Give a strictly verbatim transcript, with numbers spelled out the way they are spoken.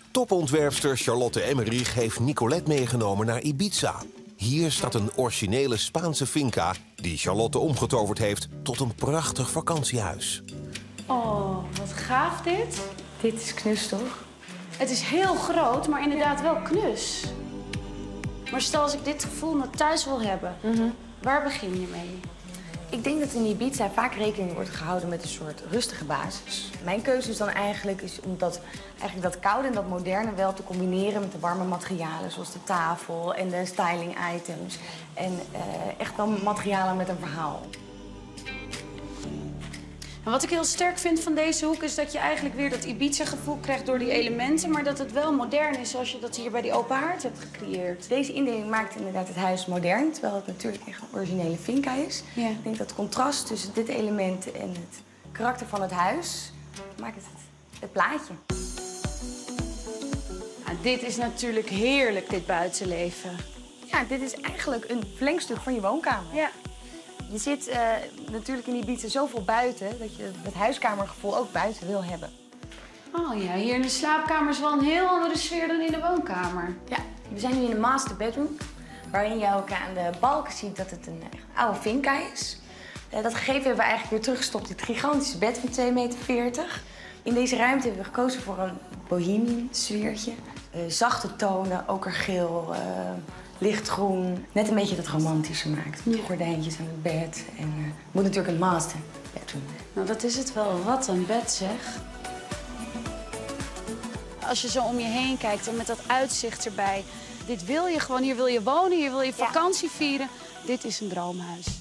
Topontwerpster Charlotte Emmerich heeft Nicolette meegenomen naar Ibiza. Hier staat een originele Spaanse finca die Charlotte omgetoverd heeft tot een prachtig vakantiehuis. Oh, wat gaaf dit. Dit is knus, toch? Het is heel groot, maar inderdaad wel knus. Maar stel als ik dit gevoel naar thuis wil hebben, mm-hmm. waar begin je mee? Ik denk dat in Ibiza vaak rekening wordt gehouden met een soort rustige basis. Mijn keuze is dan eigenlijk is om dat, eigenlijk dat koude en dat moderne wel te combineren met de warme materialen, zoals de tafel en de styling items. En uh, echt wel materialen met een verhaal. En wat ik heel sterk vind van deze hoek is dat je eigenlijk weer dat Ibiza-gevoel krijgt door die elementen, maar dat het wel modern is zoals je dat hier bij die open haard hebt gecreëerd. Deze indeling maakt inderdaad het huis modern, terwijl het natuurlijk echt een originele finca is. Ja. Ik denk dat het contrast tussen dit element en het karakter van het huis maakt het het plaatje. Nou, dit is natuurlijk heerlijk, dit buitenleven. Ja, dit is eigenlijk een verlengstuk van je woonkamer. Ja. Je zit uh, natuurlijk in Ibiza zoveel buiten dat je het huiskamergevoel ook buiten wil hebben. Oh ja, hier in de slaapkamer is wel een heel andere sfeer dan in de woonkamer. Ja, we zijn nu in de master bedroom, waarin je ook aan de balken ziet dat het een oude finca is. Uh, dat gegeven hebben we eigenlijk weer teruggestopt in het gigantische bed van twee meter veertig. In deze ruimte hebben we gekozen voor een bohemian sfeertje. Uh, zachte tonen, okergeel, uh, lichtgroen. Net een beetje dat romantische maakt. Met ja. gordijntjes aan het bed. En uh, het moet natuurlijk een master bedroom. Nou, dat is het wel. Wat een bed, zeg. Als je zo om je heen kijkt en met dat uitzicht erbij. Dit wil je gewoon. Hier wil je wonen, hier wil je vakantie vieren. Dit is een droomhuis.